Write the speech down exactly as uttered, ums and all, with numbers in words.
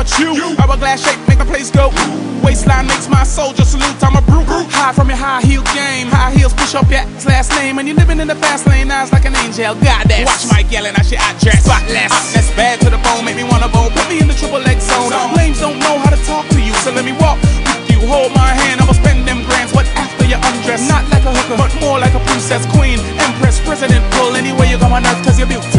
about you? Hourglass shape make my place go. Waistline makes my soldier salute. I'm a brute. High from your high heel game. High heels push up your ass last name. And you're living in the fast lane. Eyes like an angel. Goddess. Watch my yelling. I shit I dress. Spotless. That's bad to the bone. Make me wanna bone. Put me in the triple X zone. Lames don't know how to talk to you, so let me walk with you. Hold my hand. I'ma spend them grands. What after you undress? Not like a hooker, but more like a princess, queen, empress, president. Pull anywhere you go on earth, cause you're beautiful.